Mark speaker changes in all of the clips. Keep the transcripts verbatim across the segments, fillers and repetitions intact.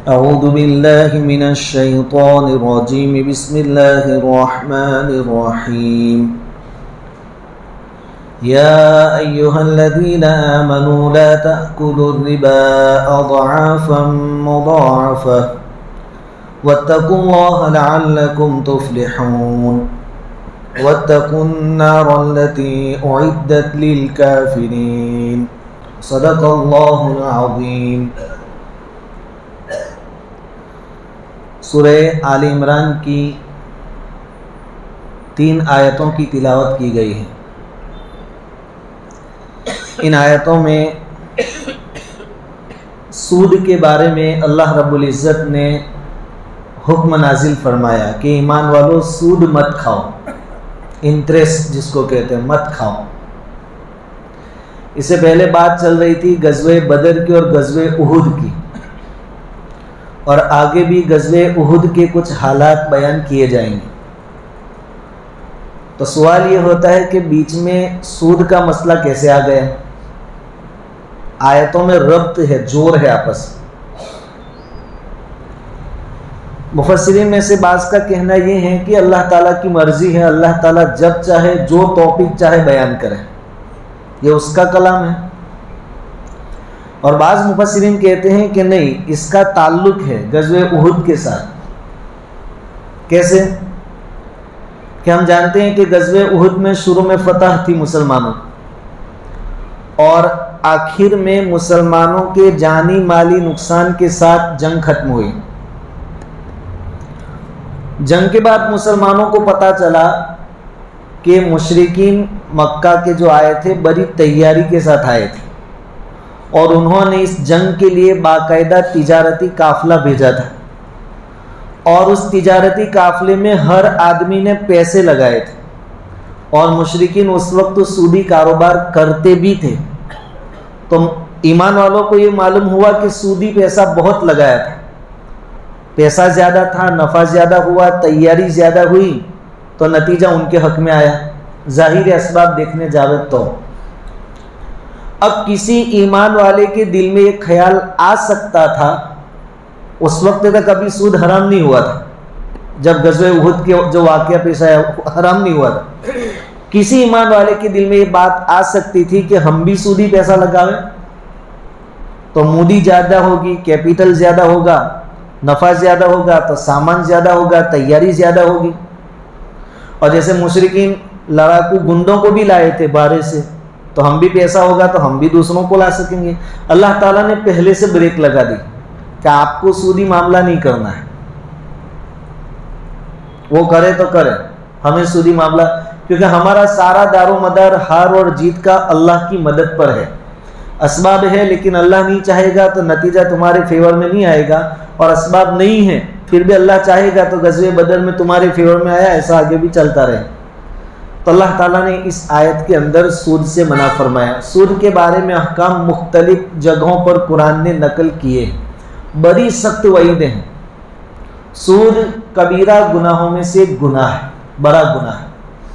Speaker 1: अऊज़ु बिल्लाहि मिनश शैतानिर रजीम बिस्मिल्लाहिर रहमानिर रहीम या अय्युहल्लज़ीना आमनू ला तअकुलुर रिबा अज़आफ़न मुज़ाअफ़ा वत्तक़ुल्लाहा लअल्लकुम तुफ़्लिहून वत्तक़ुन्नारल्लती उइद्दत लिलकाफ़िरीन सदक़ल्लाहुल अज़ीम। सूरह आल इमरान की तीन आयतों की तिलावत की गई है। इन आयतों में सूद के बारे में अल्लाह रब्बुल इज़्ज़त ने हुक्म नाजिल फरमाया कि ईमान वालों सूद मत खाओ, इंटरेस्ट जिसको कहते हैं मत खाओ। इससे पहले बात चल रही थी गज़वे बदर की और गज़वे उहुद की, और आगे भी गज़वे उहुद के कुछ हालात बयान किए जाएंगे। तो सवाल ये होता है कि बीच में सूद का मसला कैसे आ गया। आयतों में रब्त है, जोर है आपस में। मुफस्सिरीन में से बाज़ का कहना ये है कि अल्लाह ताला की मर्जी है, अल्लाह ताला जब चाहे जो टॉपिक चाहे बयान करे, ये उसका कलाम है। और बाज़ मुफस्सिरीन कहते हैं कि नहीं, इसका ताल्लुक है गज़वे उहुद के साथ। कैसे कि हम जानते हैं कि गज़वे उहुद में शुरू में फतह थी मुसलमानों, और आखिर में मुसलमानों के जानी माली नुकसान के साथ जंग खत्म हुई। जंग के बाद मुसलमानों को पता चला कि मुशरिकीन मक्का के जो आए थे बड़ी तैयारी के साथ आए थे, और उन्होंने इस जंग के लिए बाकायदा तिजारती काफ़िला भेजा था, और उस तिजारती काफ़िले में हर आदमी ने पैसे लगाए थे, और मुशरिकीन उस वक्त तो सूदी कारोबार करते भी थे। तो ईमान वालों को ये मालूम हुआ कि सूदी पैसा बहुत लगाया था, पैसा ज़्यादा था, नफ़ा ज़्यादा हुआ, तैयारी ज़्यादा हुई, तो नतीजा उनके हक़ में आया। ज़ाहिर असबाब देखने जावे तो अब किसी ईमान वाले के दिल में एक ख्याल आ सकता था, उस वक्त तक कभी सूद हराम नहीं हुआ था, जब गज़वे उहुद के जो वाक़या पेश आया हराम नहीं हुआ था। किसी ईमान वाले के दिल में ये बात आ सकती थी कि हम भी सूदी पैसा लगावें तो मूडी ज़्यादा होगी, कैपिटल ज़्यादा होगा, नफ़ा ज़्यादा होगा, तो सामान ज़्यादा होगा, तैयारी ज़्यादा होगी। और जैसे मुशरिकीन लड़ाकू गुंडों को भी लाए थे बाहर से, तो हम भी पैसा होगा तो हम भी दूसरों को ला सकेंगे। अल्लाह ताला ने पहले से ब्रेक लगा दी कि आपको सूदी मामला नहीं करना है, वो करे तो करे, हमें सूदी मामला, क्योंकि हमारा सारा दारो मदार हार और जीत का अल्लाह की मदद पर है। असबाब है, लेकिन अल्लाह नहीं चाहेगा तो नतीजा तुम्हारे फेवर में नहीं आएगा, और असबाब नहीं है फिर भी अल्लाह चाहेगा तो गज़वे बदर में तुम्हारे फेवर में आया, ऐसा आगे भी चलता रहे। तो अल्लाह ताला ने इस आयत के अंदर सूद से मना फरमाया। सूद के बारे में अहकाम मुख्तलिफ जगहों पर कुरान ने नकल किए, बड़ी सख्त वईदें हैं। सूद कबीरा गुनाहों में से गुनाह है, बड़ा गुनाह है।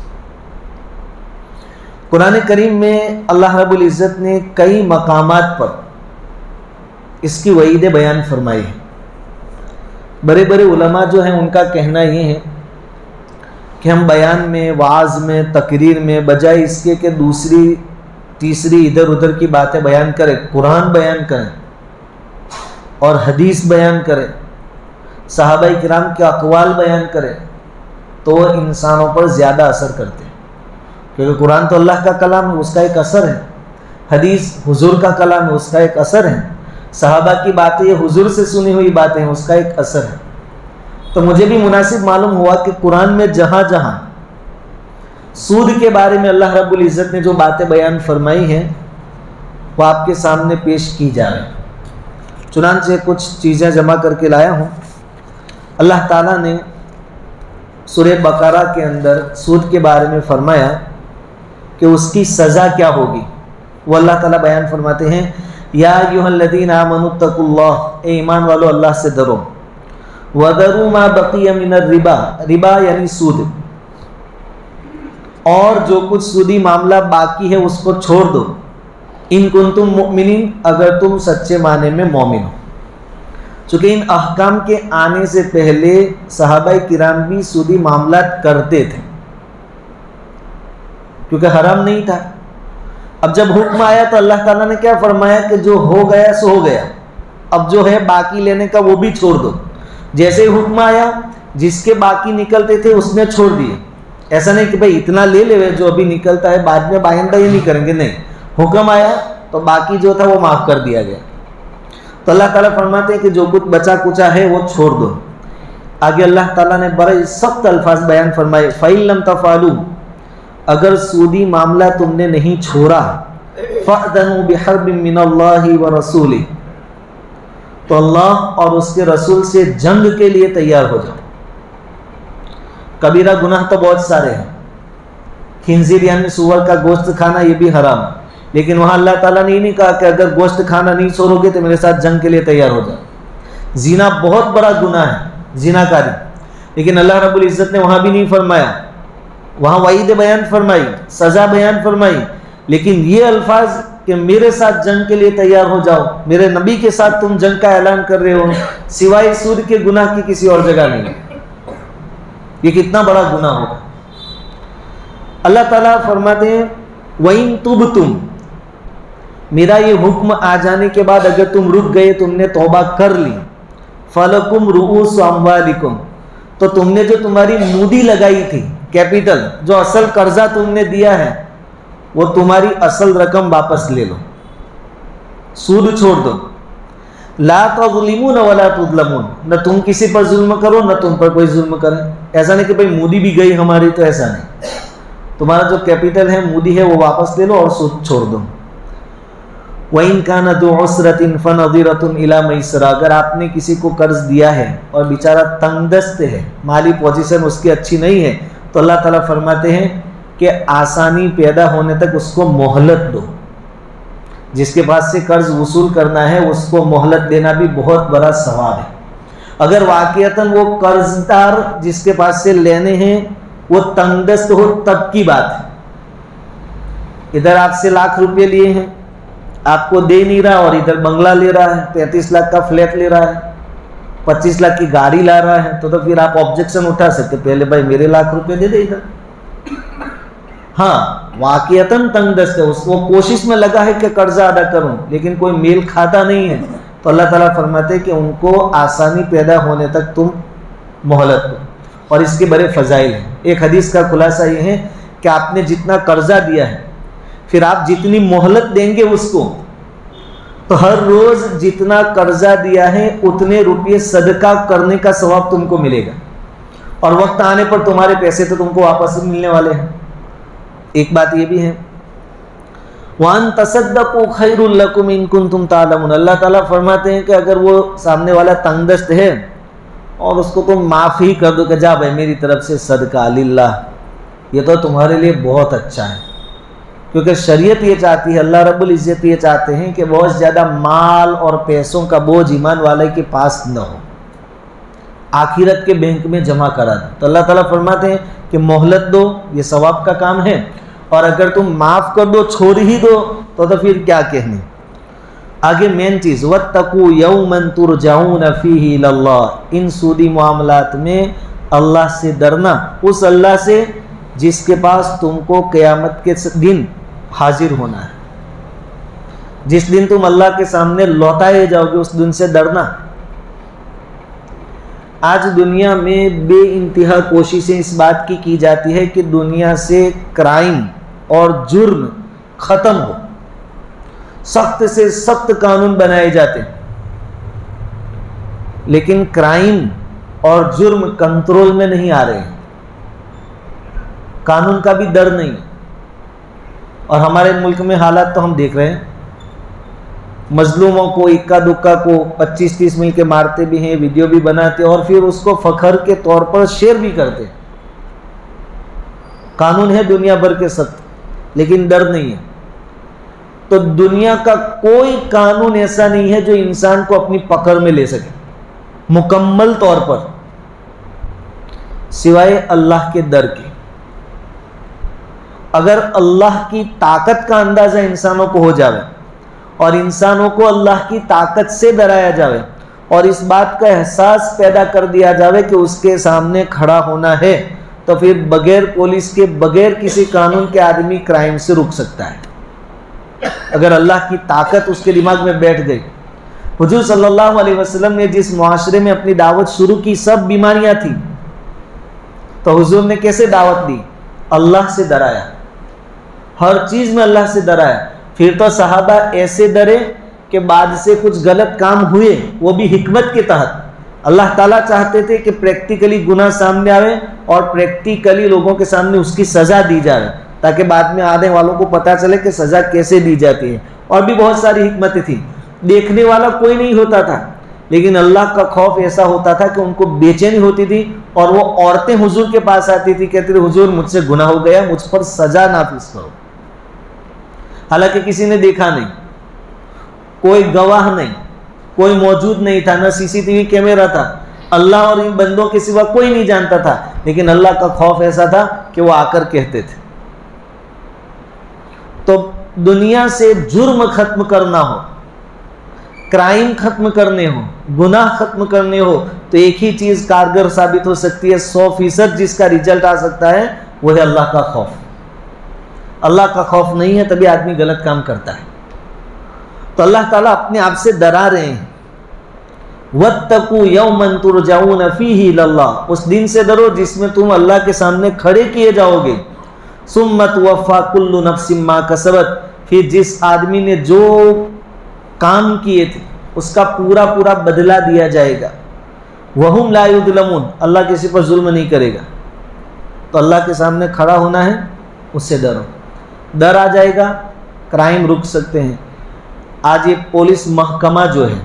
Speaker 1: कुरान करीम में अल्लाह रब्बुल इज़्ज़त ने कई मकामात पर इसकी वईदें बयान फरमाई है। बड़े बड़े उलमा जो हैं उनका कहना ये है कि हम बयान में, वाज में, तकरीर में बजाय इसके कि दूसरी तीसरी इधर उधर की बातें बयान करें, कुरान बयान करें और हदीस बयान करें, सहाबाई किराम के अक़वाल बयान करें, तो इंसानों पर ज़्यादा असर करते हैं। क्योंकि कुरान तो अल्लाह का कलाम है, उसका एक असर है। हदीस हुजूर का कलाम है, उसका एक असर है। सहाबा की बातें ये हुजूर से सुनी हुई बातें हैं, उसका एक असर है। तो मुझे भी मुनासिब मालूम हुआ कि कुरान में जहाँ जहाँ सूद के बारे में अल्लाह रब्बुल इज़्ज़त ने जो बातें बयान फरमाई हैं वो आपके सामने पेश की जा रही। चुनांचे कुछ चीज़ें जमा करके लाया हूँ। अल्लाह ताला ने सूरह बकरा के अंदर सूद के बारे में फरमाया कि उसकी सज़ा क्या होगी। वो अल्लाह ताला बयान फरमाते हैं, या अय्युहल्लज़ीना आमनुत्तकुल्लाह, ए ईमान वालों अल्लाह से डरो, वदरू मा बक़िया मिनर रिबा, रिबा यानी सूद, और जो कुछ सूदी मामला बाकी है उसको छोड़ दो, इन कुंतुम मुमिनीन, अगर तुम सच्चे माने में मोमिन हो। चूँकि इन अहकाम के आने से पहले सहाबाए किराम भी सूदी मामलात करते थे, क्योंकि हराम नहीं था। अब जब हुक्म आया तो अल्लाह ताला ने क्या फरमाया कि जो हो गया सो हो गया, अब जो है बाकी लेने का वो भी छोड़ दो। जैसे ही हुक्म आया, जिसके बाकी निकलते थे उसने छोड़ दिए। ऐसा नहीं कि भाई इतना ले ले जो अभी निकलता है, बाद में बाइंदा ये नहीं करेंगे, नहीं, हुक्म आया तो बाकी जो था वो माफ़ कर दिया गया। तो अल्लाह ताला फरमाते हैं कि जो कुछ बचा कुचा है वो छोड़ दो। आगे अल्लाह ताला ने बड़े सख्त अल्फाज बयान फरमाए, फ़इल्लम तफ़ालू, अगर सूदी मामला तुमने नहीं छोड़ा, फ़अज़नु बिहर्बिन मिनल्लाहि व रसूलिही, तो अल्लाह और उसके रसूल से जंग के लिए तैयार हो जाओ। कबीरा गुनाह तो बहुत सारे हैं, खिंजीर यानी सुअर का गोश्त खाना ये भी हराम है, लेकिन वहाँ अल्लाह ताला ने ये नहीं कहा कि अगर गोश्त खाना नहीं छोड़ोगे तो मेरे साथ जंग के लिए तैयार हो जाओ। जीना बहुत बड़ा गुनाह है, जीनाकारी, लेकिन अल्लाह रब्बुल इज़्ज़त ने वहाँ भी नहीं फरमाया, वहाँ वईद बयान फरमाई, सज़ा बयान फरमाई, लेकिन ये अल्फाज कि मेरे साथ जंग के लिए तैयार हो जाओ, मेरे नबी के साथ तुम जंग का ऐलान कर रहे हो, सिवाय सूद के गुनाह की किसी और जगह नहीं। ये कितना बड़ा गुनाह होगा। अल्लाह ताला फरमाते हैं, वइन तुब तुम, मेरा ये हुक्म आ जाने के बाद अगर तुम रुक गए, तुमने तौबा कर ली, फलकुम रुऊस अम्वालिकुम, तो तुमने जो तुम्हारी मूडी लगाई थी, कैपिटल, जो असल कर्जा तुमने दिया है, वो तुम्हारी असल रकम वापस ले लो, सूद छोड़ दो। ला तज़लिमून वला तुज़लमून, न तुम किसी पर जुल्म करो न तुम पर कोई जुल्म करे। ऐसा नहीं कि भाई मूडी भी गई हमारी, तो ऐसा नहीं, तुम्हारा जो कैपिटल है, मूडी है, वो वापस ले लो और सूद छोड़ दो। वइन कान ज़ू उसरतिन फनज़िरतुन इला मैसरा, अगर आपने किसी को कर्ज दिया है और बेचारा तंगदस्त है, माली पोजीशन उसकी अच्छी नहीं है, तो अल्लाह ताला फरमाते हैं कि आसानी पैदा होने तक उसको मोहलत दो। जिसके पास से कर्ज वसूल करना है उसको मोहलत देना भी बहुत बड़ा सवाब है। अगर वाकईतन वो कर्जदार जिसके पास से लेने हैं वो तंगदस्त हो तब की बात है। इधर आपसे लाख रुपए लिए हैं, आपको दे नहीं रहा, और इधर बंगला ले रहा है, पैंतीस लाख का फ्लैट ले रहा है, पच्चीस लाख की गाड़ी ला रहा है, तो तो फिर आप ऑब्जेक्शन उठा सकते, पहले भाई मेरे लाख रुपए दे दे इधर। हाँ, वाकईतन तंगदस्त है, उसको कोशिश में लगा है कि कर्जा अदा करूं, लेकिन कोई मेल खाता नहीं है, तो अल्लाह ताला फरमाते हैं कि उनको आसानी पैदा होने तक तुम मोहलत दो, और इसके बड़े फजाइल हैं। एक हदीस का खुलासा ये है कि आपने जितना कर्जा दिया है, फिर आप जितनी मोहलत देंगे उसको, तो हर रोज जितना कर्जा दिया है उतने रुपये सदका करने का सवाब तुमको मिलेगा, और वक्त आने पर तुम्हारे पैसे तो तुमको वापस मिलने वाले हैं। एक बात ये भी है, वान तसद्दक़ू खैरुल लकुम इन कुंतुम तालमून, अल्लाह ताला फरमाते हैं कि अगर वो सामने वाला तंगदस्त है और उसको तुम माफ़ ही कर दो कि जा भाई मेरी तरफ से सदका लिल्लाह, ये तो तुम्हारे लिए बहुत अच्छा है। क्योंकि शरीयत ये चाहती है, अल्लाह रब्बुल इज़्ज़त ये चाहते हैं कि बहुत ज़्यादा माल और पैसों का बोझ ईमान वाले के पास न हो, आखिरत के बैंक में जमा करा दो। तो अल्लाह ताला फरमाते हैं कि मोहलत दो, ये सवाब का काम है, और अगर तुम माफ़ कर दो, छोड़ ही दो, तो तो फिर क्या कहने। आगे मेन चीज़, वत्तकू यौमन तुरजाऊन फीही इलल्लाह, इन सूदी मामलात में अल्लाह से डरना, उस अल्लाह से जिसके पास तुमको क़यामत के दिन हाजिर होना है, जिस दिन तुम अल्लाह के सामने लौटाए जाओगे, उस दिन से डरना। आज दुनिया में बे इंतहा कोशिशें इस बात की की जाती है कि दुनिया से क्राइम और जुर्म ख़त्म हो, सख्त से सख्त कानून बनाए जाते हैं, लेकिन क्राइम और जुर्म कंट्रोल में नहीं आ रहे हैं, कानून का भी डर नहीं है। और हमारे मुल्क में हालात तो हम देख रहे हैं, मजलूमों को इक्का दुक्का को पच्चीस तीस मिल के मारते भी हैं, वीडियो भी बनाते और फिर उसको फखर के तौर पर शेयर भी करते हैं। कानून है दुनिया भर के सख्त, लेकिन डर नहीं है। तो दुनिया का कोई कानून ऐसा नहीं है जो इंसान को अपनी पकड़ में ले सके मुकम्मल तौर पर, सिवाय अल्लाह के डर के। अगर अल्लाह की ताकत का अंदाजा इंसानों को हो जाए और इंसानों को अल्लाह की ताकत से डराया जाए और इस बात का एहसास पैदा कर दिया जाए कि उसके सामने खड़ा होना है, तो फिर बगैर पुलिस के, बगैर किसी कानून के आदमी क्राइम से रुक सकता है, अगर अल्लाह की ताकत उसके दिमाग में बैठ गई। हुजूर सल्लल्लाहु अलैहि वसल्लम ने जिस मुआशरे में अपनी दावत शुरू की, सब बीमारियां थी, तो हुजूर ने कैसे दावत दी? अल्लाह से डराया, हर चीज में अल्लाह से डराया। फिर तो सहाबा ऐसे डरे कि बाद से कुछ गलत काम हुए, वो भी हिकमत के तहत। अल्लाह ताला चाहते थे कि प्रैक्टिकली गुनाह सामने आवे और प्रैक्टिकली लोगों के सामने उसकी सजा दी जाए, ताकि बाद में आने वालों को पता चले कि सजा कैसे दी जाती है। और भी बहुत सारी हिकमतें थी। देखने वाला कोई नहीं होता था, लेकिन अल्लाह का खौफ ऐसा होता था कि उनको बेचैनी होती थी, और वो औरतें हुजूर के पास आती थी, कहती थी हुजूर मुझसे गुनाह हो गया, मुझ पर सजा नाफिज करो। हालांकि किसी ने देखा नहीं, कोई गवाह नहीं, कोई मौजूद नहीं था, न सीसीटीवी कैमरा था, अल्लाह और इन बंदों के सिवा कोई नहीं जानता था, लेकिन अल्लाह का खौफ ऐसा था कि वो आकर कहते थे। तो दुनिया से जुर्म खत्म करना हो, क्राइम खत्म करने हो, गुनाह खत्म करने हो, तो एक ही चीज कारगर साबित हो सकती है, सौ फीसद जिसका रिजल्ट आ सकता है, वो है अल्लाह का खौफ। अल्लाह का खौफ नहीं है तभी आदमी गलत काम करता है। तो अल्लाह ताला अपने आप से डरा रहे हैं, वत्तकू यौमन तुरजाऊन फीही इलल्लाह, उस दिन से डरो जिसमें तुम अल्लाह के सामने खड़े किए जाओगे। सुम्मा तुवफ़्फ़ा कुल्लु नफ्सिम मा कसबत, फिर जिस आदमी ने जो काम किए थे उसका पूरा पूरा बदला दिया जाएगा। वहुम ला युज़लमून, अल्लाह किसी पर जुल्म नहीं करेगा। तो अल्लाह के सामने खड़ा होना है, उससे डरो। डर आ जाएगा, क्राइम रुक सकते हैं। आज ये पुलिस महकमा जो है,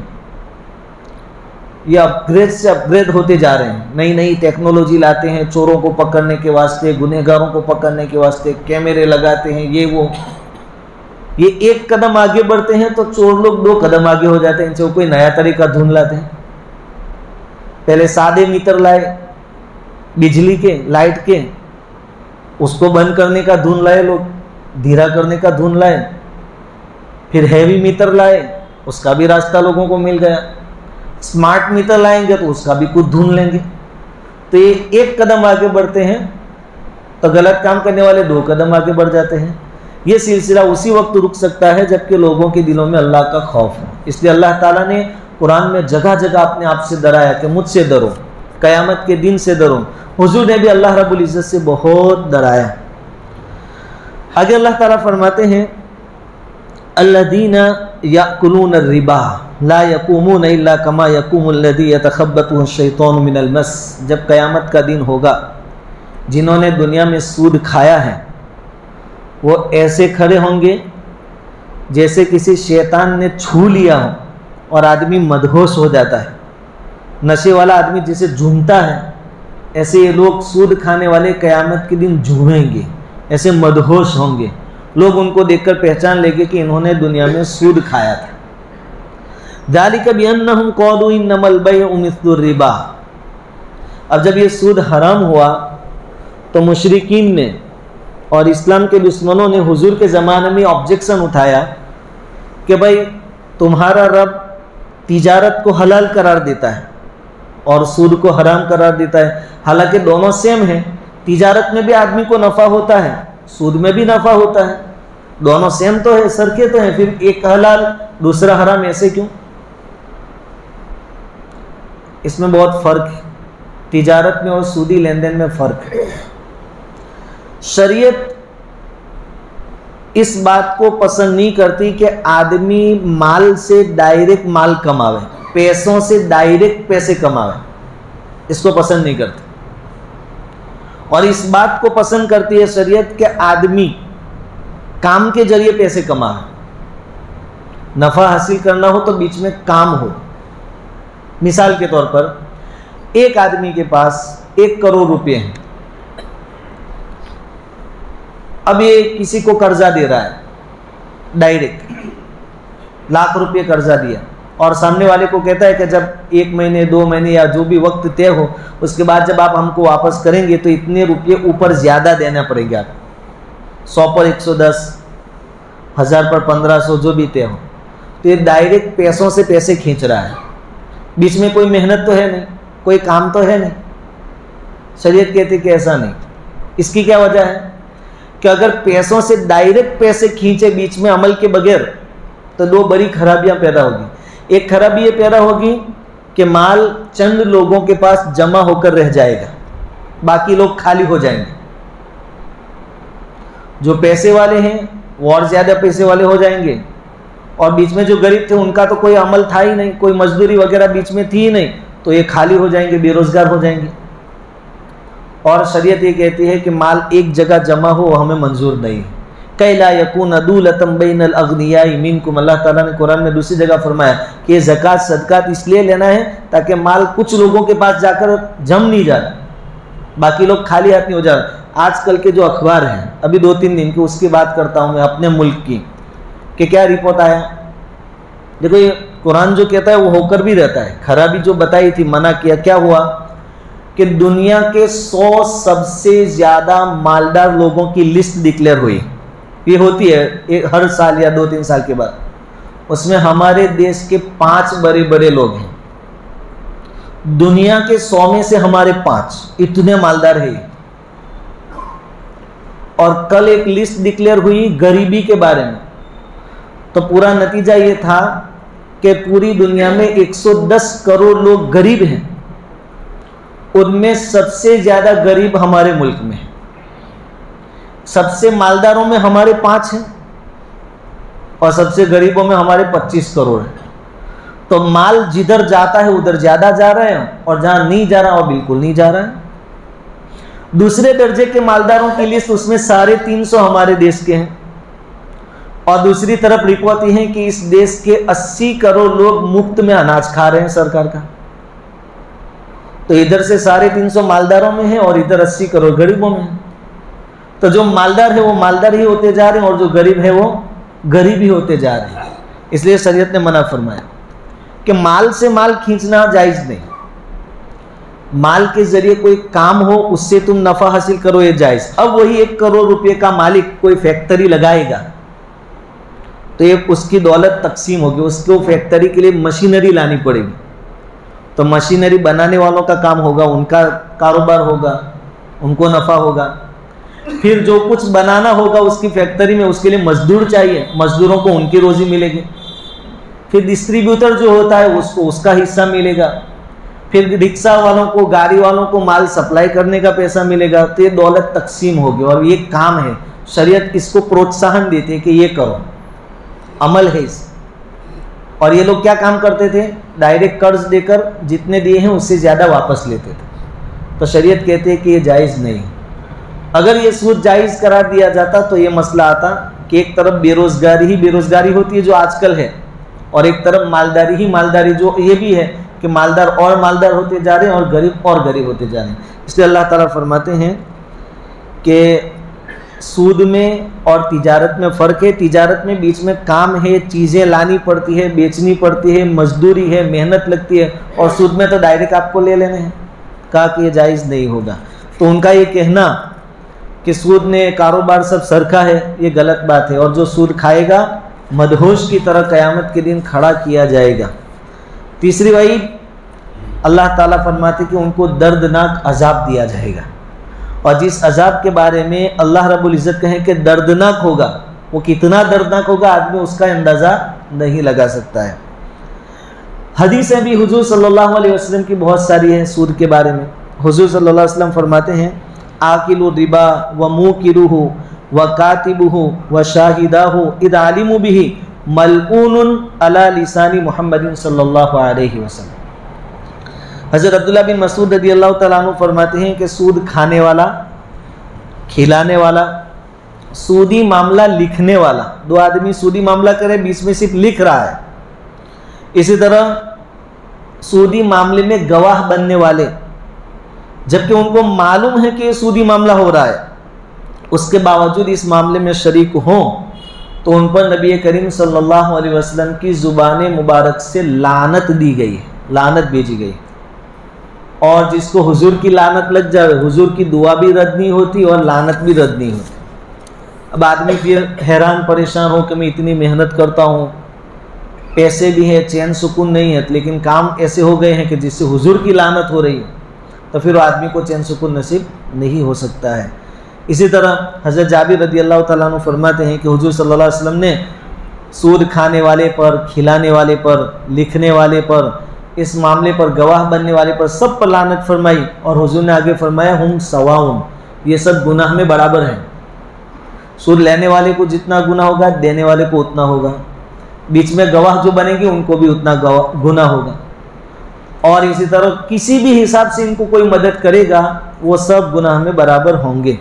Speaker 1: ये अपग्रेड से अपग्रेड होते जा रहे हैं, नई नई टेक्नोलॉजी लाते हैं, चोरों को पकड़ने के वास्ते, गुनहगारों को पकड़ने के वास्ते कैमरे लगाते हैं, ये वो। ये एक कदम आगे बढ़ते हैं तो चोर लोग दो कदम आगे हो जाते हैं, इनसे कोई नया तरीका ढूंढ लाते हैं। पहले सादे मीटर लाए बिजली के, लाइट के, उसको बंद करने का ढूंढ लाए लोग, धीरा करने का ढूंढ लाए। फिर हैवी मीटर लाए, उसका भी रास्ता लोगों को मिल गया। स्मार्ट मीटर लाएंगे तो उसका भी कुछ ढूंढ लेंगे। तो ये एक कदम आगे बढ़ते हैं तो गलत काम करने वाले दो कदम आगे बढ़ जाते हैं। ये सिलसिला उसी वक्त रुक सकता है जबकि लोगों के दिलों में अल्लाह का खौफ हो। इसलिए अल्लाह ताला ने कुरान में जगह जगह अपने आप से डराया कि मुझसे डरो, क़यामत के दिन से डरो। हुजूर ने भी अल्लाह रब्बुल इज़्ज़त से बहुत डराया। आगे अल्लाह ताला फरमाते हैं, अल्लज़ीना याकुलून रिबा ला यक़ूमून इल्ला कमा यक़ूमुल्लज़ी यतख़ब्बतुहु शैतानु मिनल मस। जब क़यामत का दिन होगा, जिन्होंने दुनिया में सूद खाया है वो ऐसे खड़े होंगे जैसे किसी शैतान ने छू लिया हो और आदमी मदहोश हो जाता है। नशे वाला आदमी जैसे झूमता है, ऐसे ये लोग सूद खाने वाले क़यामत के दिन झूमेंगे, ऐसे मदहोश होंगे। लोग उनको देखकर पहचान लेंगे कि इन्होंने दुनिया में सूद खाया था। ज़ालिका बिअन्नहुम क़ालू इन्नमल बैअु मिस्लुर रिबा। अब जब ये सूद हराम हुआ तो मुशरिकीन ने और इस्लाम के दुश्मनों ने हुजूर के ज़माने में ऑब्जेक्शन उठाया कि भाई तुम्हारा रब तिजारत को हलाल करार देता है और सूद को हराम करार देता है। हालांकि दोनों सेम है, तिजारत में भी आदमी को नफ़ा होता है, सूद में भी नफ़ा होता है, दोनों सेम तो है, सरके तो हैं, फिर एक हलाल दूसरा हराम, ऐसे क्यों? इसमें बहुत फ़र्क है, तिजारत में और सूदी लेन देन में फ़र्क है। शरीयत इस बात को पसंद नहीं करती कि आदमी माल से डायरेक्ट माल कमावे, पैसों से डायरेक्ट पैसे कमावे, इसको पसंद नहीं करती। और इस बात को पसंद करती है शरीयत कि आदमी काम के जरिए पैसे कमाए। नफा हासिल करना हो तो बीच में काम हो। मिसाल के तौर पर एक आदमी के पास एक करोड़ रुपए हैं, अब ये किसी को कर्जा दे रहा है, डायरेक्ट लाख रुपए कर्जा दिया और सामने वाले को कहता है कि जब एक महीने दो महीने या जो भी वक्त तय हो उसके बाद जब आप हमको वापस करेंगे तो इतने रुपये ऊपर ज़्यादा देना पड़ेगा, सौ पर एक सौ दस, हज़ार पर पंद्रह सौ, जो भी तय हो। तो ये डायरेक्ट पैसों से पैसे खींच रहा है। बीच में कोई मेहनत तो है नहीं, कोई काम तो है नहीं। शरीयत कहती कि ऐसा नहीं। इसकी क्या वजह है कि अगर पैसों से डायरेक्ट पैसे खींचे बीच में अमल के बगैर, तो दो बड़ी खराबियां पैदा होगी। एक खराबी ये पैदा होगी कि माल चंद लोगों के पास जमा होकर रह जाएगा, बाकी लोग खाली हो जाएंगे। जो पैसे वाले हैं वो और ज्यादा पैसे वाले हो जाएंगे, और बीच में जो गरीब थे उनका तो कोई अमल था ही नहीं, कोई मजदूरी वगैरह बीच में थी ही नहीं, तो ये खाली हो जाएंगे, बेरोजगार हो जाएंगे। और शरीयत ये कहती है कि माल एक जगह जमा हो हमें मंजूर नहीं। कैला यकून अदूलतम बैनल अगनियाई मिनकुम, अल्लाह ताला ने कुरान में दूसरी जगह फरमाया कि ये ज़कात सदकात इसलिए लेना है ताकि माल कुछ लोगों के पास जाकर जम नहीं जाए, बाकी लोग खाली हाथ नहीं हो जाए। आजकल के जो अखबार हैं, अभी दो तीन दिन की उसकी बात करता हूँ मैं अपने मुल्क की, कि क्या रिपोर्ट आया। देखो ये कुरान जो कहता है वो होकर भी रहता है। खराबी जो बताई थी, मना किया, क्या हुआ कि दुनिया के सौ सबसे ज्यादा मालदार लोगों की लिस्ट डिक्लेयर हुई। ये होती है एक हर साल या दो तीन साल के बाद। उसमें हमारे देश के पांच बड़े बड़े लोग हैं, दुनिया के सौ में से हमारे पांच, इतने मालदार है। और कल एक लिस्ट डिक्लेयर हुई गरीबी के बारे में, तो पूरा नतीजा ये था कि पूरी दुनिया में एक सौ दस करोड़ लोग गरीब हैं, उनमें सबसे ज्यादा गरीब हमारे मुल्क में है। सबसे मालदारों में हमारे पांच हैं और सबसे गरीबों में हमारे पच्चीस करोड़ हैं। तो माल जिधर जाता है उधर ज्यादा जा रहा है, और जहां नहीं जा रहा वो बिल्कुल नहीं जा रहा है। दूसरे दर्जे के मालदारों की लिस्ट, उसमें साढ़े तीन सौ हमारे देश के हैं, और दूसरी तरफ रिपोर्ट यह है कि इस देश के अस्सी करोड़ लोग मुफ्त में अनाज खा रहे हैं सरकार का। तो इधर से साढ़े तीन सौ मालदारों में है और इधर अस्सी करोड़ गरीबों में है। तो जो मालदार है वो मालदार ही होते जा रहे हैं, और जो गरीब है वो गरीब ही होते जा रहे हैं। इसलिए शरीयत ने मना फरमाया कि माल से माल खींचना जायज नहीं। माल के जरिए कोई काम हो, उससे तुम नफा हासिल करो, ये जायज। अब वही एक करोड़ रुपए का मालिक कोई फैक्ट्री लगाएगा तो ये उसकी दौलत तकसीम होगी, उसको फैक्ट्री के लिए मशीनरी लानी पड़ेगी, तो मशीनरी बनाने वालों का काम होगा, उनका कारोबार होगा, उनको नफा होगा। फिर जो कुछ बनाना होगा उसकी फैक्ट्री में, उसके लिए मजदूर चाहिए, मजदूरों को उनकी रोजी मिलेगी। फिर डिस्ट्रीब्यूटर जो होता है उसको उसका हिस्सा मिलेगा। फिर रिक्शा वालों को, गाड़ी वालों को माल सप्लाई करने का पैसा मिलेगा। तो ये दौलत तकसीम होगी, और ये काम है, शरीयत इसको प्रोत्साहन देती है कि ये करो, अमल है इस। और ये लोग क्या काम करते थे, डायरेक्ट कर्ज देकर जितने दिए हैं उससे ज़्यादा वापस लेते थे। तो शरीयत कहते हैं कि ये जायज़ नहीं। अगर ये सूद जायज़ करार दिया जाता तो ये मसला आता कि एक तरफ बेरोजगारी ही बेरोजगारी होती है जो आजकल है, और एक तरफ मालदारी ही मालदारी जो ये भी है कि मालदार और मालदार होते जा रहे हैं और गरीब और गरीब होते जा रहे हैं। इसलिए अल्लाह ताला फरमाते हैं कि सूद में और तिजारत में फ़र्क है। तिजारत में बीच में काम है, चीज़ें लानी पड़ती है, बेचनी पड़ती है, मजदूरी है, मेहनत लगती है, और सूद में तो डायरेक्ट आपको ले लेने हैं। कहा कि ये जायज़ नहीं होगा। तो उनका ये कहना कि सूद ने कारोबार सब सरखा है, ये गलत बात है। और जो सूद खाएगा मदहोश की तरह क़यामत के दिन खड़ा किया जाएगा। तीसरी वही अल्लाह ताला फरमाते कि उनको दर्दनाक अजाब दिया जाएगा, और जिस अजाब के बारे में अल्लाह रब्बुल इज़्ज़त कहें कि दर्दनाक होगा, वो कितना दर्दनाक होगा आदमी उसका अंदाज़ा नहीं लगा सकता है। हदीसें भी हुजूर सल्लल्लाहु अलैहि वसल्लम की बहुत सारी हैं सूद के बारे में। हुजूर सल्लल्लाहु अलैहि वसल्लम फरमाते हैं, आकिलु रिबा व मुकिरुहु व कातिबुहु व शाहिदाहु इद आलिमु बिही मलऊनुन अला लिसानी मुहम्मदिन सल्लल्लाहु अलैहि वसल्लम। हज़रत अब्दुल्लाह बिन मसूद रज़ियल्लाहु तआला अन्हु फरमाते हैं कि सूद खाने वाला, खिलाने वाला, सूदी मामला लिखने वाला, दो आदमी सूदी मामला करे, बीच में सिर्फ लिख रहा है। इसी तरह सूदी मामले में गवाह बनने वाले, जबकि उनको मालूम है कि ये सूदी मामला हो रहा है, उसके बावजूद इस मामले में शरीक हों, तो उन पर नबी करीम सल्लल्लाहु अलैहि वसल्लम की ज़ुबान मुबारक से लानत दी गई है, लानत भेजी गई। और जिसको हुजूर की लानत लग जाए, हुजूर की दुआ भी रद्द नहीं होती और लानत भी रद्द नहीं होती। अब आदमी फिर हैरान परेशान हो कि मैं इतनी मेहनत करता हूँ, पैसे भी है, चैन सुकून नहीं है, लेकिन काम ऐसे हो गए हैं कि जिससे हुजूर की लानत हो रही है, तो फिर आदमी को चैन सुकून नसीब नहीं हो सकता है। इसी तरह हज़रत जाबिर रदी अल्लाह ताला अन्हु फरमाते हैं कि हुजूर सल्लल्लाहु अलैहि वसल्लम ने सूद खाने वाले पर, खिलाने वाले पर, लिखने वाले पर, इस मामले पर गवाह बनने वाले पर सब पर लानत फरमाई। और हुजूर ने आगे फरमाया हुम सवाउन, ये सब गुनाह में बराबर हैं। सूद लेने वाले को जितना गुनाह होगा, देने वाले को उतना होगा। बीच में गवाह जो बनेंगे उनको भी उतना गुनाह होगा। और इसी तरह किसी भी हिसाब से इनको कोई मदद करेगा वो सब गुनाह में बराबर होंगे।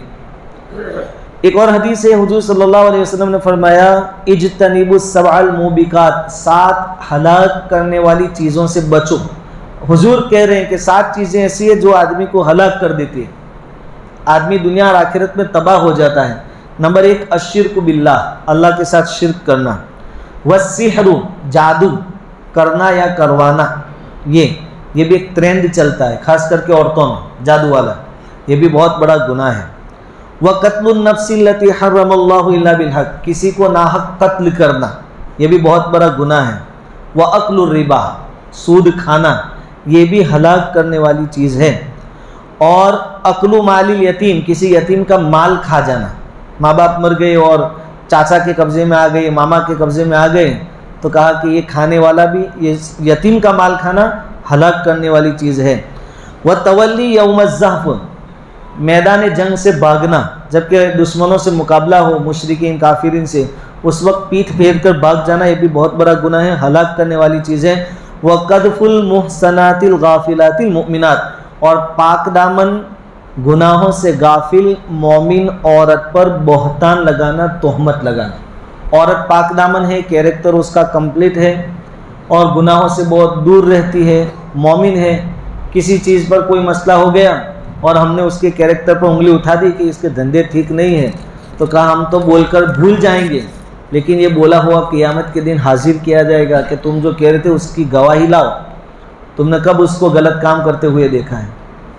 Speaker 1: एक और हदीस है, हुजूर सल्लल्लाहु अलैहि वसल्लम ने फरमाया इज्तनिबुस सबअल मुबिकात, सात हलाक करने वाली चीज़ों से बचो। हुजूर कह रहे हैं कि सात चीज़ें ऐसी है जो आदमी को हलाक कर देती है, आदमी दुनिया और आखिरत में तबाह हो जाता है। नंबर एक अश्शिर्क बिल्लाह, अल्लाह के साथ शिर्क करना। वस्सिहरु, जादू करना या करवाना, ये ये भी एक ट्रेंड चलता है खास करके औरतों में, जादू वाला, ये भी बहुत बड़ा गुनाह है। व कत्लुन नफ्सी लती हर्रमल्लाहु इल्ला बिलहक, किसी को नाहक कत्ल करना, ये भी बहुत बड़ा गुनाह है। व अक्लुर रिबा, सूद खाना, ये भी हलाक करने वाली चीज़ है। और अक्लु मालिल यतीम, किसी यतीम का माल खा जाना, माँ बाप मर गए और चाचा के कब्ज़े में आ गए, मामा के कब्ज़े में आ गए, तो कहा कि ये खाने वाला भी, ये यतीम का माल खाना हलाक करने वाली चीज़ है। व तवल्ली यौमज़्ज़हफ़, मैदान जंग से भागना, जबकि दुश्मनों से मुकाबला हो, मुशरिकीन काफिरीन से, उस वक्त पीठ फेर कर भाग जाना, ये भी बहुत बड़ा गुनाह है, हलाक करने वाली चीज़ है। व कदफुल मुहसनातिल गाफिलातिल मुमिनात, और पाक दामन गुनाहों से गाफिल मोमिन औरत पर बहतान लगाना, तोहमत लगाना। औरत पाक दामन है, कैरेक्टर उसका कंप्लीट है और गुनाहों से बहुत दूर रहती है, मोमिन है, किसी चीज़ पर कोई मसला हो गया और हमने उसके कैरेक्टर पर उंगली उठा दी कि इसके धंधे ठीक नहीं है, तो कहा हम तो बोलकर भूल जाएंगे, लेकिन ये बोला हुआ क़ियामत के दिन हाजिर किया जाएगा कि तुम जो कह रहे थे उसकी गवाही लाओ, तुमने कब उसको गलत काम करते हुए देखा है।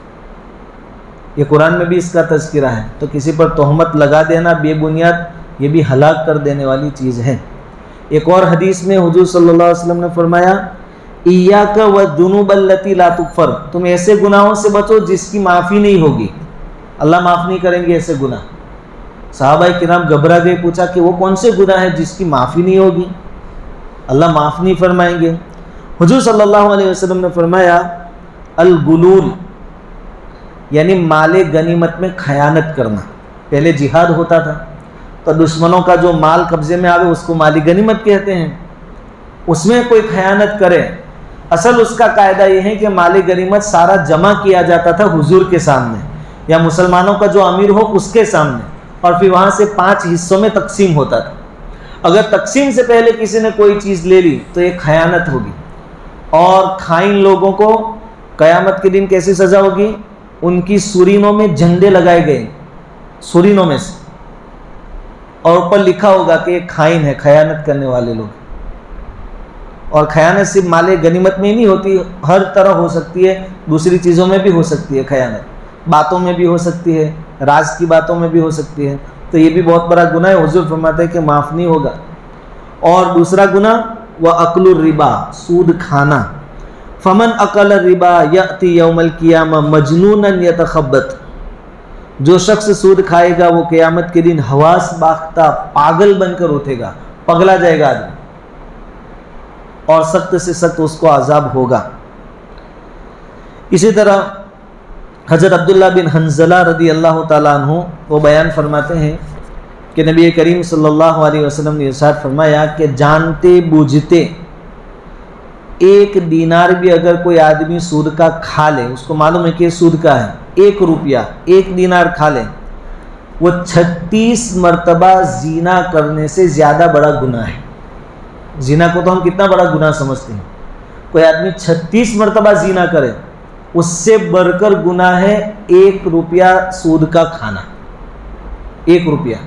Speaker 1: ये कुरान में भी इसका तज़किरा है। तो किसी पर तोहमत लगा देना बेबुनियाद, ये भी हलाक कर देने वाली चीज़ है। एक और हदीस में हुजूर सल्लल्लाहु अलैहि वसल्लम ने फरमाया इय्याका व दुनूब अल्लती ला तुग़फ़र, तुम ऐसे गुनाहों से बचो जिसकी माफ़ी नहीं होगी, अल्लाह माफ़ नहीं करेंगे ऐसे गुनाह। सहाबाए किराम घबरा गए, पूछा कि वो कौन से गुनाह है जिसकी माफ़ी नहीं होगी, अल्लाह माफ़ नहीं फरमाएंगे। हुजूर सल्लल्लाहु अलैहि वसल्लम ने फरमाया अल गुलूल, यानी माले गनीमत में खयानत करना। पहले जिहाद होता था तो दुश्मनों का जो माल कब्जे में आवे उसको माली गनीमत कहते हैं, उसमें कोई खयानत करे। असल उसका कायदा ये है कि माली गनीमत सारा जमा किया जाता था हुजूर के सामने या मुसलमानों का जो अमीर हो उसके सामने, और फिर वहाँ से पांच हिस्सों में तकसीम होता था। अगर तकसीम से पहले किसी ने कोई चीज़ ले ली तो ये खयानत होगी। और खाइन लोगों को क़यामत के दिन कैसी सज़ा होगी, उनकी सुरीनों में झंडे लगाए गए, सुरीनों में से, और ऊपर लिखा होगा कि ये खाइन है, खयानत करने वाले लोग। और खयानत सिर्फ माले गनीमत में ही नहीं होती, हर तरह हो सकती है, दूसरी चीज़ों में भी हो सकती है खयानत, बातों में भी हो सकती है, राज की बातों में भी हो सकती है। तो ये भी बहुत बड़ा गुनाह है, हुजूर फरमाते हैं कि माफ़ नहीं होगा। और दूसरा गुनाह व अक्लुर रिबा, सूद खाना। फमन अकल रिबा यअती यौमल क़ियामा मजनूनन यतखब्बत, जो शख्स सूद खाएगा वो क़यामत के दिन हवास बाख्ता पागल बनकर उठेगा, पगला जाएगा आदमी, और सख्त से सख्त उसको अजाब होगा। इसी तरह हज़रत अब्दुल्ला बिन हंज़ला रदी अल्लाह ताला अन्हु वो बयान फरमाते हैं कि नबी करीम सल्लल्लाहु अलैहि वसल्लम ने इरशाद फरमाया कि जानते बूझते एक दीनार भी अगर कोई आदमी सूद का खा ले, उसको मालूम है कि सूद का है, एक रुपया एक दीनार खा ले, वो छत्तीस मरतबा जीना करने से ज़्यादा बड़ा गुनाह है। जीना को तो हम कितना बड़ा गुनाह समझते हैं, कोई आदमी छत्तीस मरतबा जीना करे, उससे बढ़कर गुनाह है एक रुपया सूद का खाना, एक रुपया।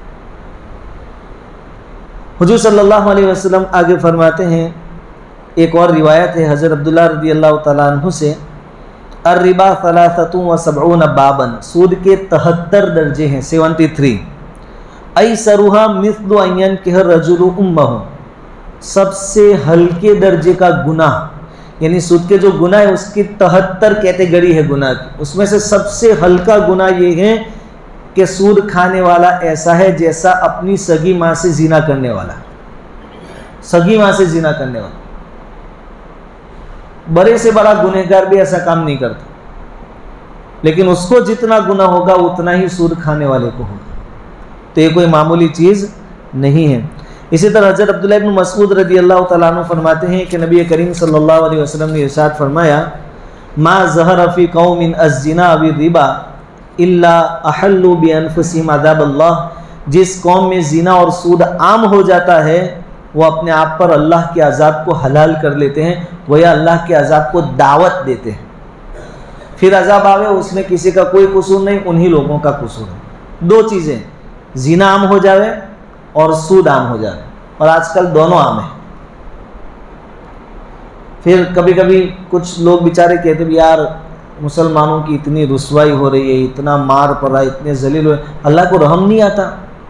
Speaker 1: हुजूर सल्लल्लाहु अलैहि वसल्लम आगे फरमाते हैं, एक और रिवायत है हज़रत अब्दुल्ला रज़ी अल्लाह तआला अन्हु से, अर रिबा सलासतु व सबऊन बाबन, सूद के तिहत्तर दर्जे हैं, सेवेंटी थ्री। ऐ सरुहा मिस्लु अय्यन के रजुलु उम्महु, सबसे हल्के दर्जे का गुनाह, यानी सूद के जो गुनाह है उसकी तिहत्तर कैटेगरी है गुनाह की, उसमें से सबसे हल्का गुनाह ये है कि सूद खाने वाला ऐसा है जैसा अपनी सगी माँ से जिना करने वाला, सगी माँ से जिना करने वाला। बड़े से बड़ा गुनहगार भी ऐसा काम नहीं करता, लेकिन उसको जितना गुनाह होगा उतना ही सूद खाने वाले को होगा। तो ये कोई मामूली चीज़ नहीं है। इसी तरह हज़रत अब्दुल्लाह इब्न मसऊद रज़ी अल्लाह तआला अन्हु फरमाते हैं कि नबी करीम सल्लल्लाहु अलैहि वसल्लम ने इरशाद फरमाया, मा ज़हर फी कौमिन अज़्ज़िना अव रिबा इल्ला अहल्लु बि अनफुसिहिम अज़ाबल्लाह। जिस कौम में जिना और सूद आम हो जाता है वो अपने आप पर अल्लाह के अजाब को हलाल कर लेते हैं, वो या अल्लाह के अजाब को दावत देते हैं। फिर अजाब आवे उसमें किसी का कोई कसूर नहीं, उन्हीं लोगों का कसूर है। दो चीज़ें, जिना आम हो जावे और सूद आम हो जावे, और आजकल दोनों आम है। फिर कभी कभी कुछ लोग बेचारे कहते भी यार मुसलमानों की इतनी रुसवाई हो रही है, इतना मार पड़ रहा है, इतने जलील हुए, अल्लाह को रहम नहीं आता।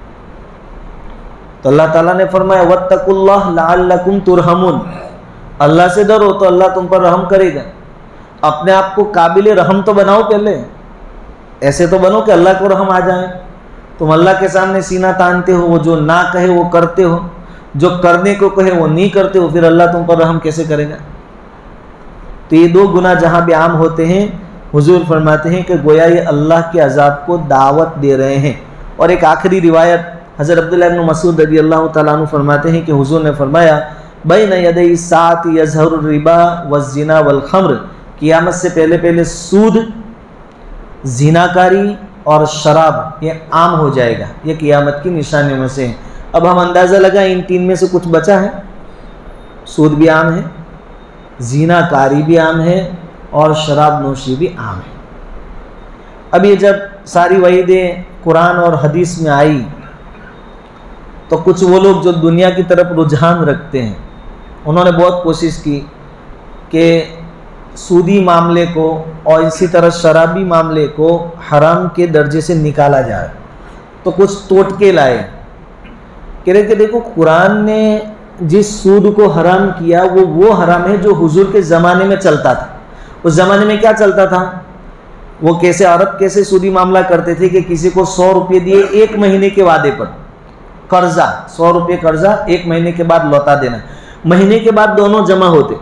Speaker 1: तो अल्लाह ताला ने फरमाया वत्तकुल्लाह लअल्लकुम तुरहमुन, अल्लाह से डरो तो अल्लाह तुम पर रहम करेगा। अपने आप को काबिल रहम तो बनाओ, पहले ऐसे तो बनो कि अल्लाह को रहम आ जाए। तुम अल्लाह के सामने सीना तानते हो, वो जो ना कहे वो करते हो, जो करने को कहे वो नहीं करते हो, फिर अल्लाह तुम पर रहम कैसे करेगा। तो ये दो गुनाह जहाँ भी आम होते हैं, हुजूर फरमाते हैं कि गोया ये अल्लाह के अजाब को दावत दे रहे हैं। और एक आखिरी रिवायत हज़रत अब्दुल्लाह इब्न मसऊद रज़ी अल्लाह तआला अन्हु फरमाते हैं कि हुजूर ने फरमाया, बैन यदै सात यज़हरु रिबा वज़्ज़िना वल खम्र, क़यामत से पहले पहले सूद, जिनाकारी और शराब ये आम हो जाएगा। ये क़यामत की निशानियों में से है। अब हम अंदाज़ा लगाएं इन तीन में से कुछ बचा है। सूद भी आम है, जिनाकारी भी आम है और शराब नोशी भी आम है। अब ये जब सारी वहीदें कुरान और हदीस में आई तो कुछ वो लोग जो दुनिया की तरफ रुझान रखते हैं, उन्होंने बहुत कोशिश की कि सूदी मामले को और इसी तरह शराबी मामले को हराम के दर्जे से निकाला जाए। तो कुछ टोटके लाए, कह रहे कि देखो कुरान ने जिस सूद को हराम किया वो वो हराम है जो हुजूर के ज़माने में चलता था। उस ज़माने में क्या चलता था, वो कैसे अरब कैसे सूदी मामला करते थे कि किसी को सौ रुपये दिए एक महीने के वादे पर, कर्जा सौ रुपये कर्जा एक महीने के बाद लौटा देना। महीने के बाद दोनों जमा होते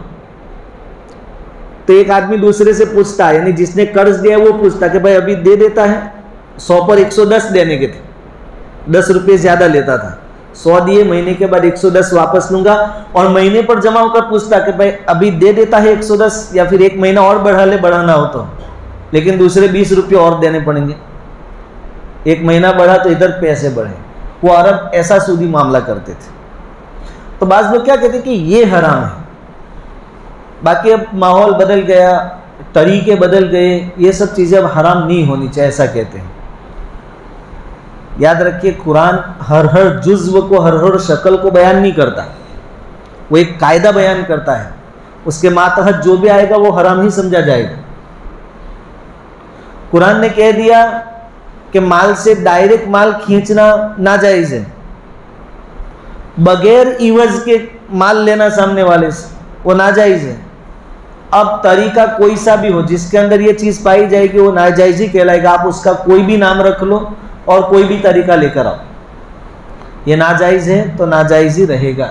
Speaker 1: तो एक आदमी दूसरे से पूछता, यानी जिसने कर्ज दिया वो पूछता कि भाई अभी दे देता है, सौ पर एक सौ दस देने के थे, दस रुपये ज़्यादा लेता था, सौ दिए महीने के बाद एक सौ दस वापस लूंगा। और महीने पर जमा होकर पूछता कि भाई अभी दे देता है एक सौ दस या फिर एक महीना और बढ़ा ले, बढ़ाना हो तो, लेकिन दूसरे बीस रुपये और देने पड़ेंगे। एक महीना बढ़ा तो इधर पैसे बढ़े। वो अरब ऐसा सूदी मामला करते थे। तो बाज़ लोग क्या कहते कि ये हराम है, बाकी अब माहौल बदल गया, तरीके बदल गए, ये सब चीज़ें अब हराम नहीं होनी चाहिए, ऐसा कहते हैं। याद रखिए कुरान हर हर जुज़्व को, हर हर शक्ल को बयान नहीं करता, वो एक कायदा बयान करता है। उसके मातहत जो भी आएगा वो हराम ही समझा जाएगा। कुरान ने कह दिया कि माल से डायरेक्ट माल खींचना नाजायज़ है, बगैर इवज के माल लेना सामने वाले से वो नाजायज़ है। अब तरीका कोई सा भी हो जिसके अंदर ये चीज़ पाई जाएगी वो नाजायज़ ही कहलाएगा। आप उसका कोई भी नाम रख लो और कोई भी तरीका लेकर आओ, ये नाजायज़ है तो नाजायज़ ही रहेगा।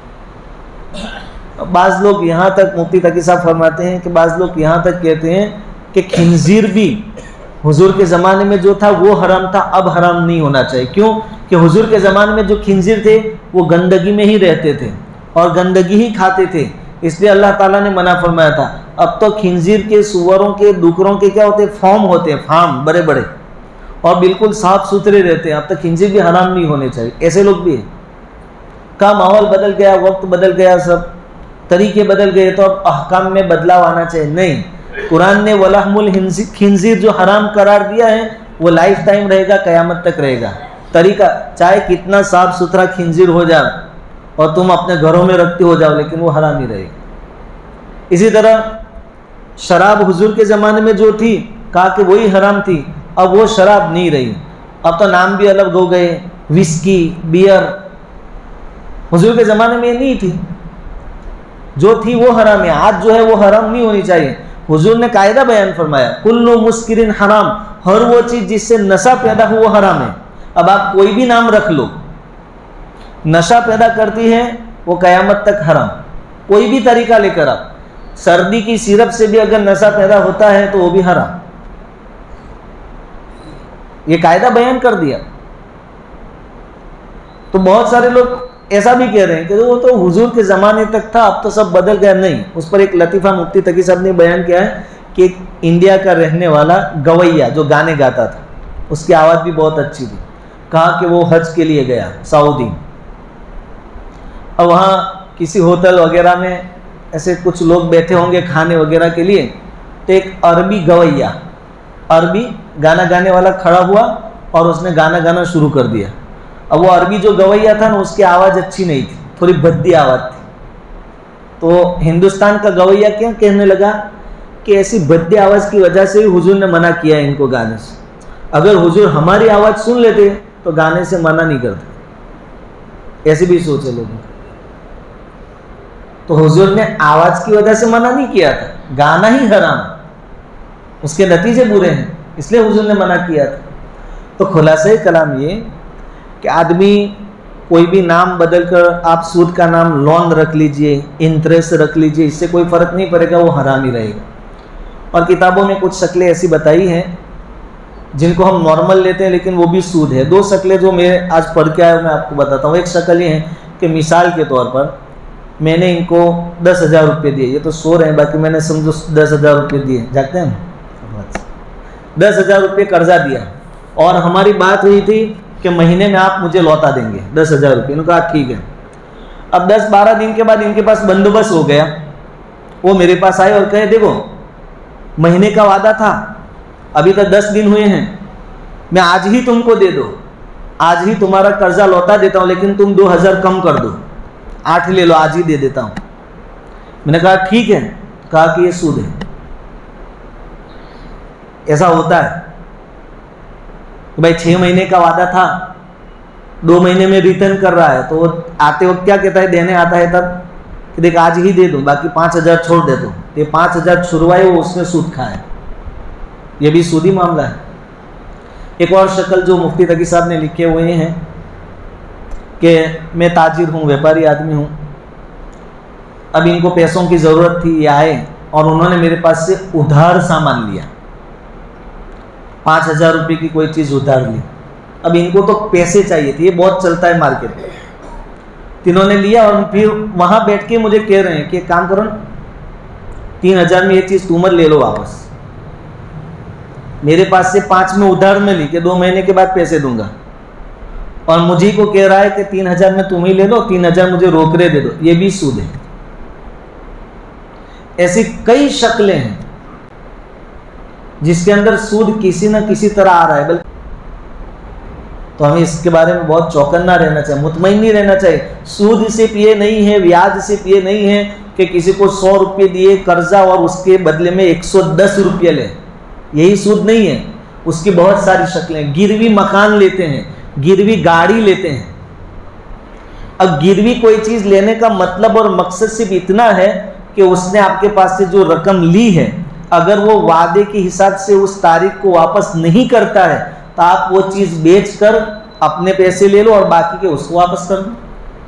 Speaker 1: बाज़ लोग यहाँ तक, मुफ्ती तकी साहब फरमाते हैं कि बाज़ लोग यहाँ तक कहते हैं कि खिंजीर भी हुजूर के ज़माने में जो था वो हराम था, अब हराम नहीं होना चाहिए। क्यों कि हुजूर के ज़माने में जो खिंजीर थे वो गंदगी में ही रहते थे और गंदगी ही खाते थे, इसलिए अल्लाह ताला ने मना फरमाया था। अब तो खिंजीर के, सुअरों के, डुकरों के क्या होते हैं, फॉर्म होते हैं, फार्म बड़े बड़े, और बिल्कुल साफ सुथरे रहते हैं। अब तक खिंजीर भी हराम नहीं होने चाहिए। ऐसे लोग भी हैं। का माहौल बदल गया, वक्त बदल गया, सब तरीके बदल गए, तो अब अहकाम में बदलाव आना चाहिए। नहीं, कुरान ने वलहमुल खिंजीर जो हराम करार दिया है वो लाइफ टाइम रहेगा, क़यामत तक रहेगा। तरीका चाहे कितना साफ सुथरा खिंजीर हो जाए और तुम अपने घरों में रखते हो जाओ, लेकिन वो हराम ही रहेगा। इसी तरह शराब हुजूर के ज़माने में जो थी कहा कि वही हराम थी, अब वो शराब नहीं रही, अब तो नाम भी अलग हो गए, विस्की, बियर। हुजूर के ज़माने में ये नहीं थी। जो थी वो हराम है, आज जो है वो हराम नहीं होनी चाहिए। हुजूर ने कायदा बयान फरमाया, कुल्लु मुस्किरिन हराम, हर वो चीज जिससे नशा पैदा हो वो हराम है। अब आप कोई भी नाम रख लो, नशा पैदा करती है वो कयामत तक हराम। कोई भी तरीका लेकर आप, सर्दी की सिरप से भी अगर नशा पैदा होता है तो वो भी हराम। ये कायदा बयान कर दिया। तो बहुत सारे लोग ऐसा भी कह रहे हैं कि वो तो हुजूर के ज़माने तक था, अब तो सब बदल गया। नहीं, उस पर एक लतीफ़ा मुफ्ती तकी साहब ने बयान किया है कि एक इंडिया का रहने वाला गवैया जो गाने गाता था, उसकी आवाज़ भी बहुत अच्छी थी। कहा कि वो हज के लिए गया सऊदी, और वहाँ किसी होटल वगैरह में ऐसे कुछ लोग बैठे होंगे खाने वगैरह के लिए, तो एक अरबी गवैया, अरबी गाना गाने वाला खड़ा हुआ और उसने गाना गाना शुरू कर दिया। अब वो अरबी जो गवैया था ना, उसकी आवाज़ अच्छी नहीं थी, थोड़ी भद्दी आवाज़ थी। तो हिंदुस्तान का गवैया क्या कहने लगा कि ऐसी भद्दी आवाज़ की वजह से ही हुजूर ने मना किया है इनको गाने से। अगर हुजूर हमारी आवाज़ सुन लेते तो गाने से मना नहीं करते। ऐसी भी सोच है लोगों की। तो हुजूर ने आवाज़ की वजह से मना नहीं किया था, गाना ही हराम, उसके नतीजे बुरे हैं, इसलिए हुजूर ने मना किया था। तो खुलासा कलाम ये कि आदमी कोई भी नाम बदल कर, आप सूद का नाम लोन रख लीजिए, इंटरेस्ट रख लीजिए, इससे कोई फ़र्क नहीं पड़ेगा, वो हराम ही रहेगा। और किताबों में कुछ शक्लें ऐसी बताई हैं जिनको हम नॉर्मल लेते हैं लेकिन वो भी सूद है। दो शक्लें जो मैं आज पढ़ के आया मैं आपको बताता हूँ। एक शक्ल ये है कि मिसाल के तौर पर मैंने इनको दस हज़ार रुपये दिए, ये तो सो रहे हैं, बाकी मैंने समझो दस हज़ार रुपये दिए, जागते हैं दस हज़ार रुपये कर्जा दिया, और हमारी बात हुई थी कि महीने में आप मुझे लौटा देंगे दस हज़ार रुपये। इन्होंने कहा ठीक है। अब दस बारह दिन के बाद इनके पास बंदोबस्त हो गया, वो मेरे पास आए और कहे देखो महीने का वादा था, अभी तक दस दिन हुए हैं, मैं आज ही तुमको दे दो, आज ही तुम्हारा कर्जा लौटा देता हूँ, लेकिन तुम दो हज़ार कम कर दो, आठ ले लो, आज ही दे देता हूँ। मैंने कहा ठीक है। कहा कि ये सूद है। ऐसा होता है कि भाई छः महीने का वादा था, दो महीने में रिटर्न कर रहा है, तो वो आते वक्त क्या कहता है, देने आता है तब कि देख आज ही दे दूँ, बाकी पाँच हज़ार छोड़ दे दो। ये पाँच हज़ार छुड़वाए, वो उसने सूद खाया। ये भी सूदी मामला है। एक और शक्ल जो मुफ्ती तकी साहब ने लिखे हुए हैं कि मैं ताजिर हूँ, व्यापारी आदमी हूँ, अब इनको पैसों की ज़रूरत थी, ये आए और उन्होंने मेरे पास से उधार सामान लिया, पाँच हज़ार रुपये की कोई चीज़ उधार ली। अब इनको तो पैसे चाहिए थे, ये बहुत चलता है मार्केट में। इन्होंने लिया और फिर वहाँ बैठ के मुझे कह रहे हैं कि काम करो, तीन हज़ार में ये चीज़ तुम ले लो वापस। मेरे पास से पाँच में उधार में ली कि दो महीने के बाद पैसे दूंगा, और मुझे को कह रहा है कि तीन हज़ार में तुम ही ले लो, तीन हज़ार मुझे रोकड़े दे दो। ये भी सूद है। ऐसी कई शक्लें हैं जिसके अंदर सूद किसी न किसी तरह आ रहा है। बल्कि तो हमें इसके बारे में बहुत चौकन्ना रहना चाहिए, मुतमईन नहीं रहना चाहिए। सूद सिर्फ ये नहीं है, ब्याज सिर्फ ये नहीं है कि किसी को सौ रुपये दिए कर्जा और उसके बदले में एक सौ दस रुपये ले, यही सूद नहीं है। उसकी बहुत सारी शक्लें। गिरवी मकान लेते हैं, गिरवी गाड़ी लेते हैं। अब गिरवी कोई चीज़ लेने का मतलब और मकसद सिर्फ इतना है कि उसने आपके पास से जो रकम ली है, अगर वो वादे के हिसाब से उस तारीख को वापस नहीं करता है तो आप वो चीज़ बेचकर अपने पैसे ले लो और बाकी के उसको वापस कर दो।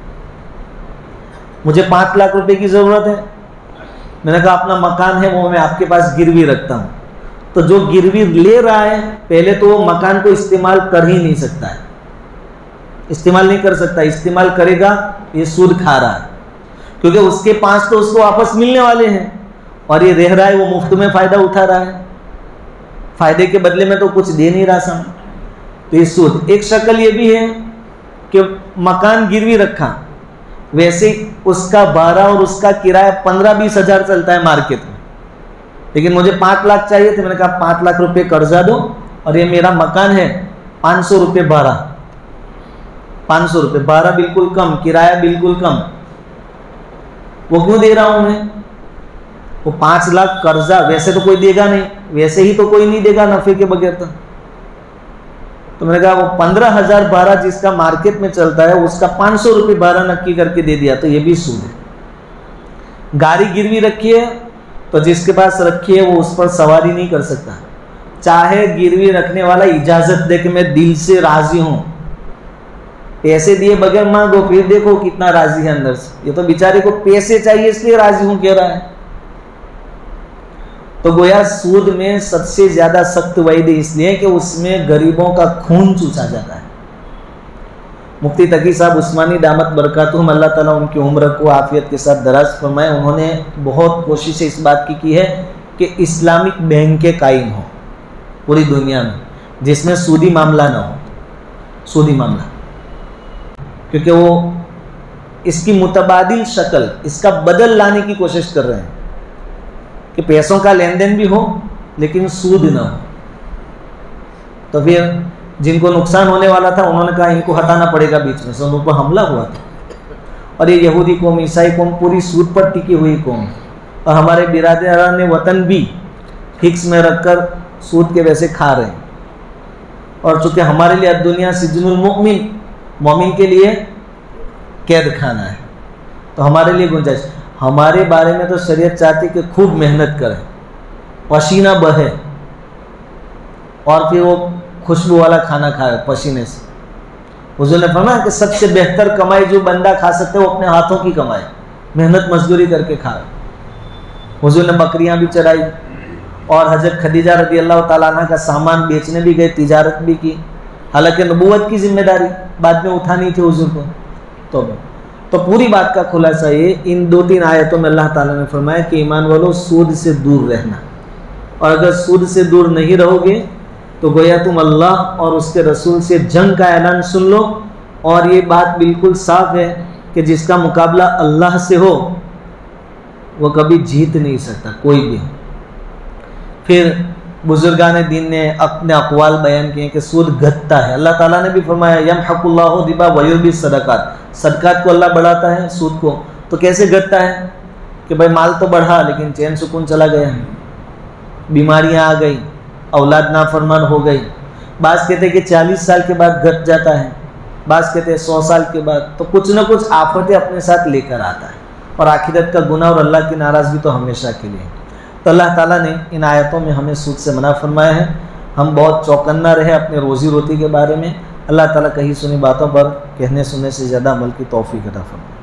Speaker 1: मुझे पाँच लाख रुपए की ज़रूरत है, मैंने कहा अपना मकान है वो मैं आपके पास गिरवी रखता हूँ। तो जो गिरवी ले रहा है पहले तो वो मकान को इस्तेमाल कर ही नहीं सकता है, इस्तेमाल नहीं कर सकता। इस्तेमाल करेगा ये सूद खा रहा है, क्योंकि उसके पास तो उसको वापस मिलने वाले हैं और ये रह रहा है, वो मुफ्त में फ़ायदा उठा रहा है, फ़ायदे के बदले में तो कुछ दे नहीं रहा सामान। तो ये सूद। एक शक्ल ये भी है कि मकान गिरवी रखा, वैसे उसका भाड़ा और उसका किराया पंद्रह बीस हज़ार चलता है मार्केट में, लेकिन मुझे पाँच लाख चाहिए थे। मैंने कहा पाँच लाख रुपए कर्जा दो और ये मेरा मकान है, पाँच सौ रुपये भाड़ा, पाँच सौ रुपये भाड़ा बिल्कुल कम, किराया बिल्कुल कम। वो क्यों दे रहा हूँ मैं? वो पाँच लाख कर्जा वैसे तो कोई देगा नहीं, वैसे ही तो कोई नहीं देगा नफे के बगैर। तो तो मैंने कहा वो पंद्रह हजार भाड़ा जिसका मार्केट में चलता है उसका पाँच सौ रुपये भाड़ा नक्की करके दे दिया, तो ये भी सूद है। गाड़ी गिरवी रखी है तो जिसके पास रखी है वो उस पर सवारी नहीं कर सकता, चाहे गिरवी रखने वाला इजाजत दे कि मैं दिल से राजी हूं, पैसे दिए बगैर मांगो, फिर देखो कितना राजी है अंदर से। ये तो बेचारे को पैसे चाहिए इसलिए राजी हूं कह रहा है। तो गोया सूद में सबसे ज्यादा सख्त वैध इसलिए कि उसमें गरीबों का खून चूसा जाता है। मुफ्ती तकी साहब उस्मानी दामत बरकातुहुम, अल्लाह ताला उनकी उम्र को आफियत के साथ दराज फरमाए, उन्होंने बहुत कोशिश इस बात की की है कि इस्लामिक बैंकें कायम हो पूरी दुनिया में जिसमें सूदी मामला ना हो, सूदी मामला, क्योंकि वो इसकी मुतबादिल शक्ल, इसका बदल लाने की कोशिश कर रहे हैं कि पैसों का लेन देन भी हो लेकिन सूद ना हो। तो फिर जिनको नुकसान होने वाला था उन्होंने कहा इनको हटाना पड़ेगा बीच में से, उन पर हमला हुआ था। और ये यहूदी कौम, ईसाई कौम पूरी सूद पर टिकी हुई कौम, और हमारे बिरादरान वतन भी फिक्स में रखकर सूद के वैसे खा रहे हैं। और चूँकि हमारे लिए दुनिया सिजनुल मोमिन, मोमिन के लिए कैद खाना है, तो हमारे लिए गुंजाइश, हमारे बारे में तो शरीयत चाहती कि खूब मेहनत करें, पसीना बहे और फिर वो खुशबू वाला खाना खाए पसीने से। हुजूर ने फरमाया कि सबसे बेहतर कमाई जो बंदा खा सकते वो अपने हाथों की कमाई, मेहनत मजदूरी करके खाए। हुजूर ने बकरियां भी चराई और हजरत खदीजा रदी अल्लाह ताला अन्हा का सामान बेचने भी गए, तिजारत भी की। हालांकि नबूवत की जिम्मेदारी बाद में उठानी थी हुजूर को। तो तो पूरी बात का खुलासा ये, इन दो तीन आयतों में अल्लाह ताला ने फरमाया कि ईमान वालों सूद से दूर रहना, और अगर सूद से दूर नहीं रहोगे तो गोया तुम अल्लाह और उसके रसूल से जंग का ऐलान सुन लो। और ये बात बिल्कुल साफ है कि जिसका मुकाबला अल्लाह से हो वो कभी जीत नहीं सकता, कोई भी हो। फिर बुजुर्गान दीन ने अपने अक़वाल बयान किए कि सूद घटता है। अल्लाह ताला ने भी फरमाया यमहकुल्लाहु रिबा व युर्बी सदक़ात, सदक़ात को अल्लाह बढ़ाता है, सूद को तो कैसे घटता है कि भाई माल तो बढ़ा लेकिन चैन सुकून चला गया, बीमारियां आ गई, औलाद नाफरमान हो गई। बाज़ कहते हैं कि चालीस साल के बाद घट जाता है, बाज़ कहते हैं सौ साल के बाद। तो कुछ ना कुछ आफतें अपने साथ लेकर आता है, और आखिरत का गुनाह और अल्लाह की नाराज़गी तो हमेशा के लिए। तो अल्लाह ताला ने इन आयतों में हमें सूद से मना फरमाया है। हम बहुत चौकन्ना रहे अपने रोज़ी रोटी के बारे में। अल्लाह ताला कही सुनी बातों पर कहने सुनने से ज़्यादा अमल की तौफीक अता फरमाए।